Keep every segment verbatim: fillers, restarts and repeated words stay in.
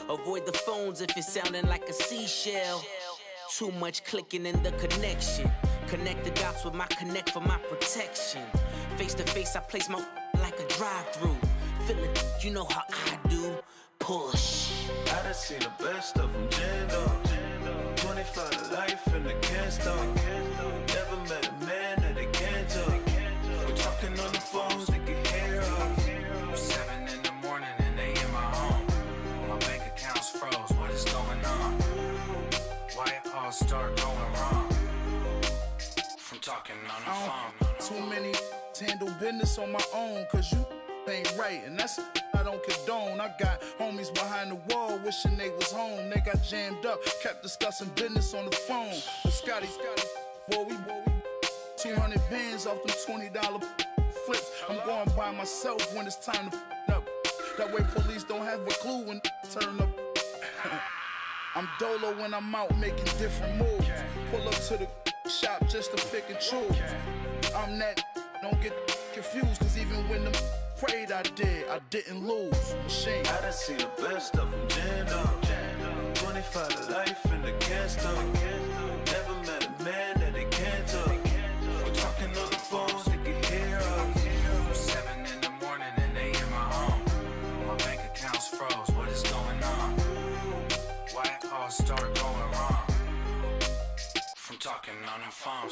Avoid the phones if it's sounding like a seashell. Too much clicking in the connection. Connect the dots with my connect for my protection. Face to face, I place my like a drive-through. Feeling, you know how I do. Push. I done seen the best of them jammed up. twenty-five to life and they can't stop. Never met a man that they can't talk. We're talking on the phones, they can hear us. Seven in the morning and they in my home. My bank account's froze, what is going on? Why it all start going wrong? From talking on the phone. Too many handle business on my own, cause you ain't right, and that's I don't condone. I got homies behind the wall wishing they was home. They got jammed up, kept discussing business on the phone. But Scotty, Scotty, boy, we, boy, we two hundred bands off them twenty dollar flips. I'm going by myself when it's time to f up. That way police don't have a clue when turn up. I'm dolo when I'm out making different moves. Pull up to the shop just to pick and choose. I'm that, don't get confused, cause even when them prayed I did, I didn't lose. Machine. I done seen the best of them jammed up. twenty-five to life and they can't stop. Never met a man that they can't talk. We're talking on the phones, they can hear us. Seven in the morning and they in my home. My bank account's froze, what is going on? Why it all start going wrong? From talking on the phones.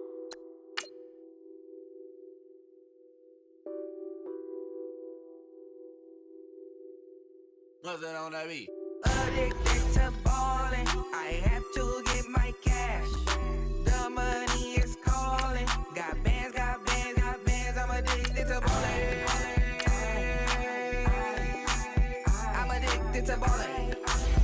Nothing on that beat. Addicted to ballin', I have to get my cash. The money is calling. Got bands, got bands, got bands. I'm addicted to ballin'. I'm addicted to ballin'.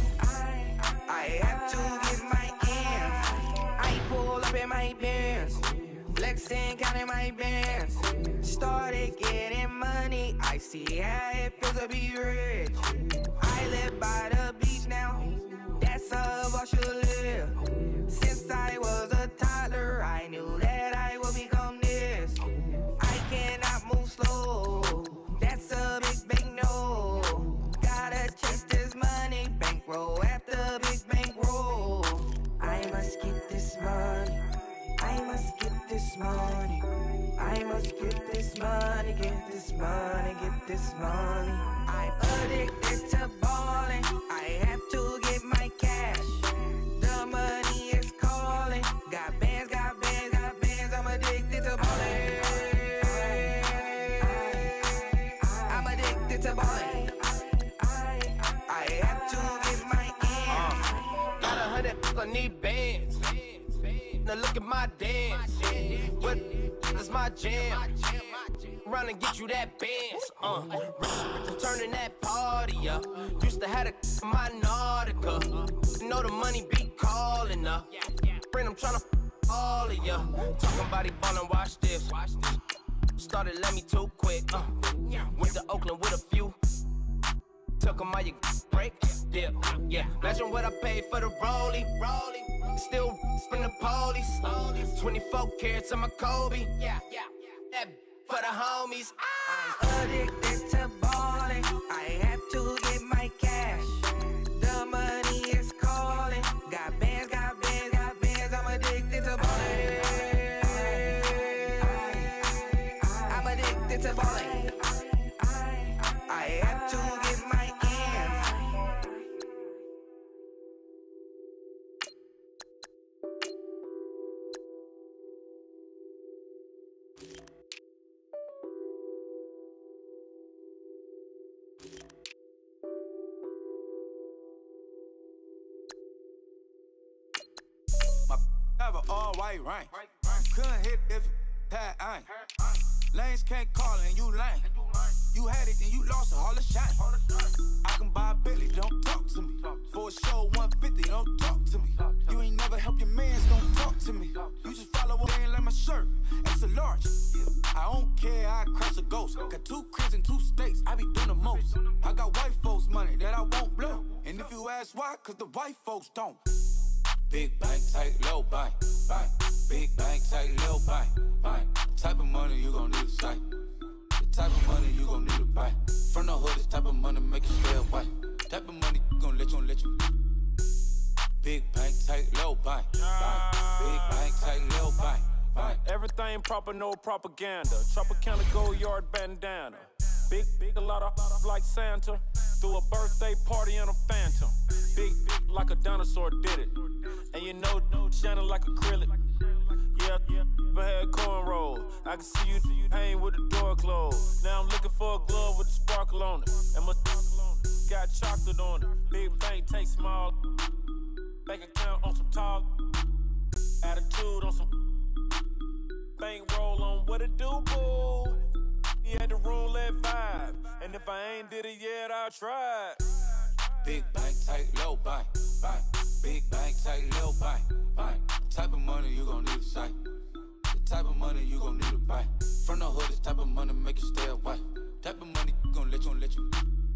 I have to get my ends. I pull up in my pants, flexing, counting my bands. Started getting money. I see how it feels to be rich. I live by the beach now, that's how I should live. Since I was a toddler, I knew that I would become this. I cannot move slow, that's a big, big no. Gotta chase this money, bankroll after big bankroll. I must get this money, I must get this money. I must get this money, get this money, get this money. I'm addicted to ballin', I have to get my cash. The money is calling. Got bands, got bands, got bands. I'm addicted to ballin'. I'm addicted to ballin'. I have to get my ends. Uh, got a hundred, I need bands. Now look at my dance. What is my jam? Run and get you that bands. Uh, turning that party up. Used to have a my Nautica. Know the money be calling up. Friend, I'm tryna all of ya. Talking about he ballin', watch this. Started let me too quick. Uh, went to Oakland with a few. Took 'em all you break. Yeah, yeah. Imagine what I paid for the rollie. Rollie. Still spin the police. twenty-four carats on my Kobe. Yeah, yeah. That for the homies. I'm addicted to ballin'. I have to get my cash. The money is calling. Got bands, got bands, got bands. I'm addicted to ballin'. I'm addicted to ballin'. I have to get my ends. Have an all white rain. Couldn't hit if it had ain't. Lanes can't call and you lame. You had it and you lost all the shine. I can buy a Billy, don't talk to me. For a show one fifty, don't talk to me. You ain't never helped your mans, don't talk to me. You just follow what ain't like my shirt. It's a large. I don't care, I crash a ghost. Got two cribs and two states, I be doing the most. I got white folks money that I won't blow. And if you ask why, cause the white folks don't. Big bank, tight, low bank, bank. Big bank, tight, low bank, bank. Type of money you gon' need to sight. The type of money you gon' need to buy. From the hood, this type of money make you stay away. Type of money you gon' let I ain't proper, no propaganda. Tropicana gold yard bandana. Big, big, a lot of like Santa. Threw a birthday party in a phantom. Big, big, like a dinosaur did it. And you know, no shining like acrylic. Yeah, yeah, but had cornrow. I can see you, you hang with the door closed. Now I'm looking for a glove with a sparkle on it. And my got chocolate on it. Big bank take small. Bank account on some talk. Attitude on some. Bank roll on what it do, boo. He had the roulette vibe. And if I ain't did it yet, I'll try. Big bank, tight, low bank, bank. Big bank, tight, low bank, bank. Type of money you gon' need a sight. The type of money you gon' need to buy. From the hood, this type of money make you stay away. Type of money gon' let you, gon' let you.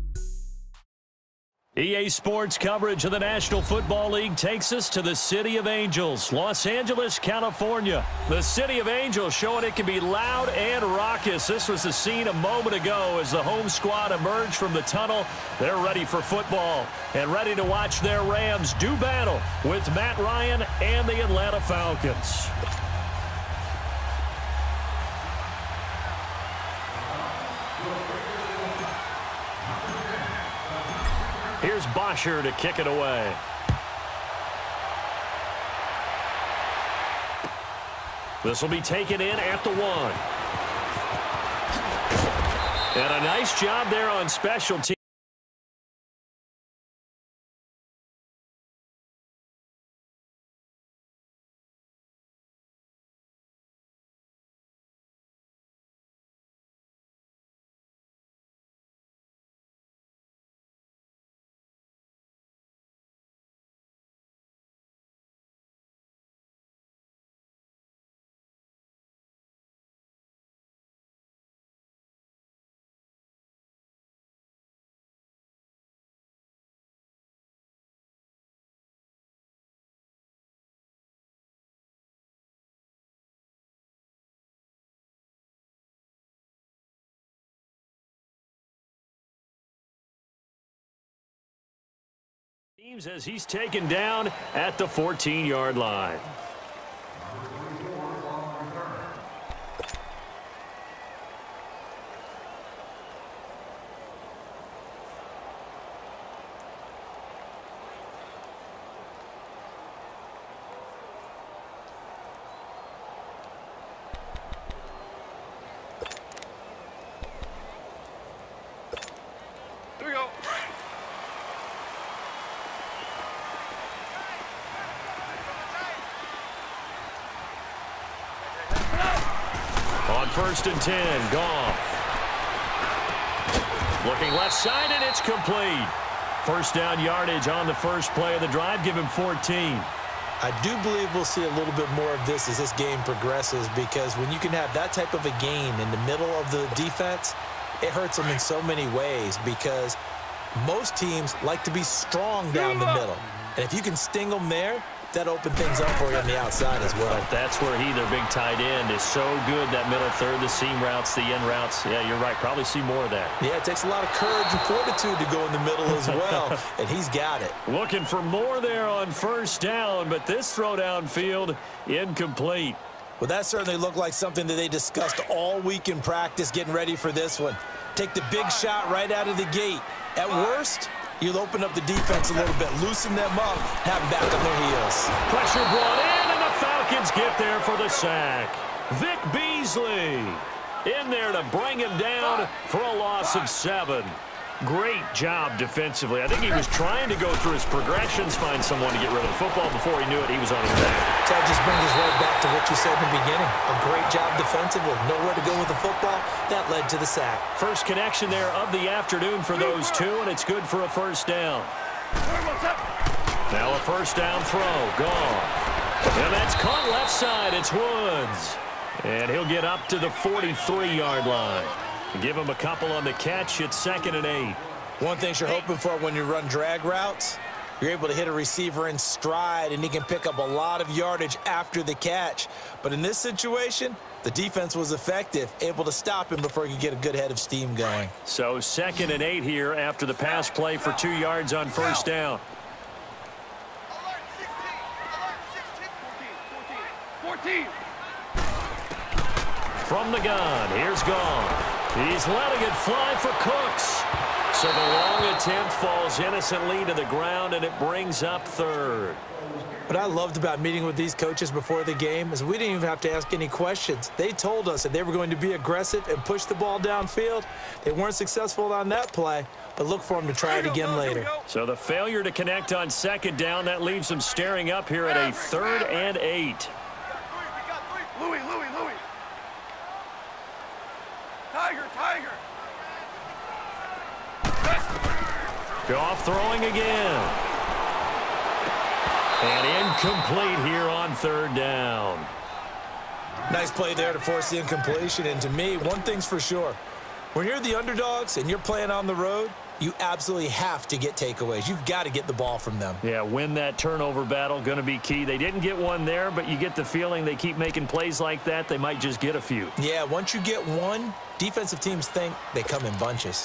E A Sports coverage of the National Football League takes us to the City of Angels, Los Angeles, California. The City of Angels showing it can be loud and raucous. This was the scene a moment ago as the home squad emerged from the tunnel. They're ready for football and ready to watch their Rams do battle with Matt Ryan and the Atlanta Falcons. Here's Bosher to kick it away. This will be taken in at the one. And a nice job there on special teams. Teams as he's taken down at the fourteen-yard line. Here we go. On first and ten, Goff. Looking left side, and it's complete. First down yardage on the first play of the drive. Give him fourteen. I do believe we'll see a little bit more of this as this game progresses, because when you can have that type of a game in the middle of the defense, it hurts them in so many ways, because most teams like to be strong down the middle. And if you can sting them there, that open things up for you on the outside as well. But that's where he, their big tight end, is so good, that middle third, the seam routes, the end routes. Yeah, you're right. Probably see more of that. Yeah, it takes a lot of courage and fortitude to go in the middle as well, and he's got it. Looking for more there on first down, but this throw downfield, incomplete. Well, that certainly looked like something that they discussed all week in practice, getting ready for this one. Take the big shot right out of the gate. At worst, you'll open up the defense a little bit, loosen them up, have them back on their heels. Pressure brought in, and the Falcons get there for the sack. Vic Beasley in there to bring him down for a loss of seven. Great job defensively. I think he was trying to go through his progressions, find someone to get rid of the football. Before he knew it, he was on his back. That just brings us right back to what you said in the beginning. A great job defensively. Nowhere to go with the football. That led to the sack. First connection there of the afternoon for those two, and it's good for a first down. Now a first down throw. Gone. And that's caught left side. It's Woods. And he'll get up to the forty-three-yard line. Give him a couple on the catch. It's second and eight. One thing you're hoping for when you run drag routes, you're able to hit a receiver in stride, and he can pick up a lot of yardage after the catch. But in this situation, the defense was effective, able to stop him before he could get a good head of steam going. So second and eight here after the pass play for two yards on first down. From the gun, here's Goff. He's letting it fly for Cooks. So the long attempt falls innocently to the ground, and it brings up third. What I loved about meeting with these coaches before the game is we didn't even have to ask any questions. They told us that they were going to be aggressive and push the ball downfield. They weren't successful on that play, but look for them to try it again later. So the failure to connect on second down, that leaves them staring up here at a third and eight. Louis, Louis, Louis. Tiger, Tiger. Goff throwing again. And incomplete here on third down. Nice play there to force the incompletion. And to me, one thing's for sure. When you're the underdogs and you're playing on the road, you absolutely have to get takeaways. You've got to get the ball from them. Yeah, win that turnover battle, going to be key. They didn't get one there, but you get the feeling they keep making plays like that, they might just get a few. Yeah, once you get one, defensive teams think they come in bunches.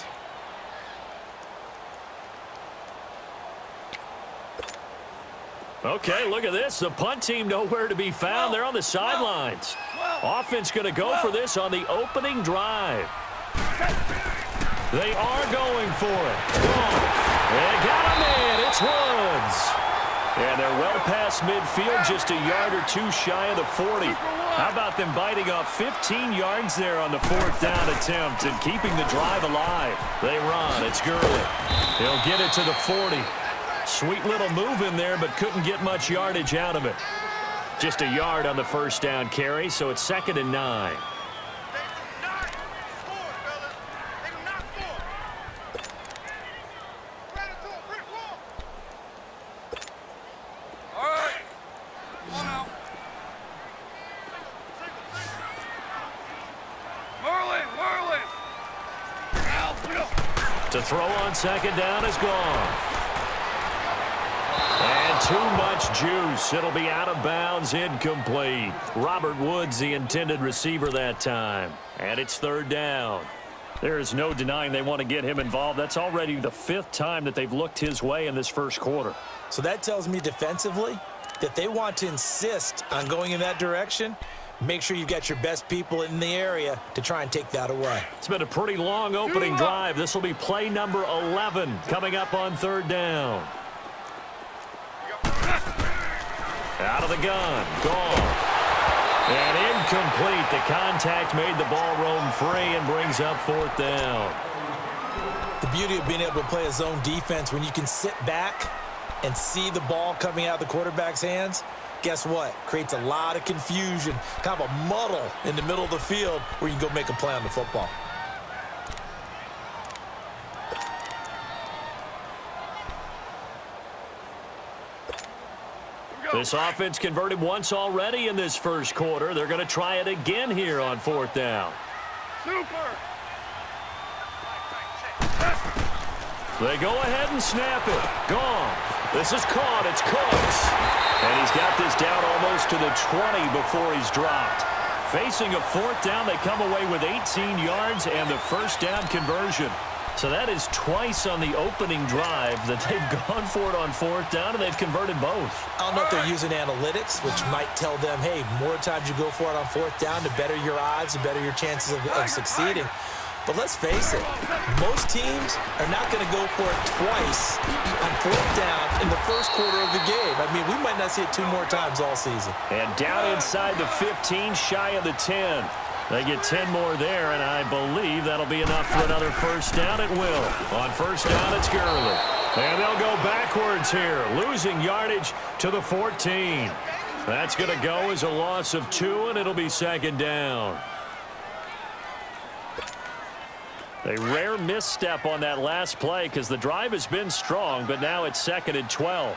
Okay, look at this. The punt team nowhere to be found. They're on the sidelines. Offense going to go for this on the opening drive. They are going for it. They got a man. It's Woods. And they're well past midfield, just a yard or two shy of the forty. How about them biting off fifteen yards there on the fourth down attempt and keeping the drive alive? They run. It's Gurley. He'll get it to the forty. Sweet little move in there, but couldn't get much yardage out of it. Just a yard on the first down carry, so it's second and nine. To throw on second down is gone. And too much juice. It'll be out of bounds, incomplete. Robert Woods, the intended receiver that time. And it's third down. There is no denying they want to get him involved. That's already the fifth time that they've looked his way in this first quarter. So that tells me defensively that they want to insist on going in that direction. Make sure you've got your best people in the area to try and take that away. It's been a pretty long opening drive. This will be play number eleven coming up on third down. Out of the gun. Gone. And incomplete. The contact made the ball roam free and brings up fourth down. The beauty of being able to play a zone defense when you can sit back and see the ball coming out of the quarterback's hands, guess what? Creates a lot of confusion, kind of a muddle in the middle of the field where you can go make a play on the football. This offense converted once already in this first quarter. They're going to try it again here on fourth down. Super. They go ahead and snap it. Gone. This is caught. It's Cooks. And he's got this down almost to the twenty before he's dropped. Facing a fourth down, they come away with eighteen yards and the first down conversion. So that is twice on the opening drive that they've gone for it on fourth down, and they've converted both. I don't know if they're using analytics, which might tell them, hey, more times you go for it on fourth down, the better your odds, the better your chances of, of succeeding. But let's face it, most teams are not going to go for it twice on fourth down in the first quarter of the game. I mean, we might not see it two more times all season. And down inside the fifteen, shy of the ten. They get ten more there, and I believe that'll be enough for another first down. It will. On first down, it's Gurley. And they'll go backwards here, losing yardage to the fourteen. That's going to go as a loss of two, and it'll be second down. A rare misstep on that last play because the drive has been strong, but now it's second and twelve.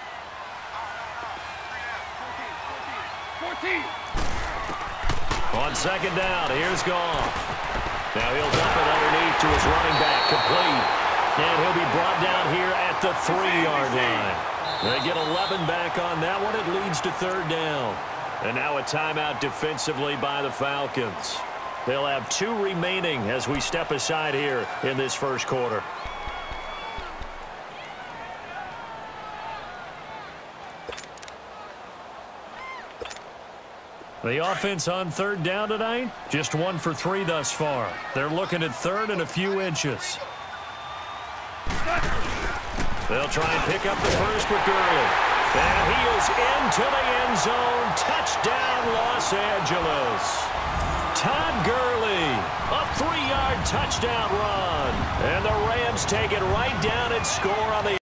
fourteen. On second down, here's Goff. Now he'll dump it underneath to his running back, complete. And he'll be brought down here at the three-yard line. They get eleven back on that one. It leads to third down. And now a timeout defensively by the Falcons. They'll have two remaining as we step aside here in this first quarter. The offense on third down tonight, just one for three thus far. They're looking at third and a few inches. They'll try and pick up the first with Gurley. And he is into the end zone. Touchdown, Los Angeles. Todd Gurley, a three-yard touchdown run. And the Rams take it right down and score on the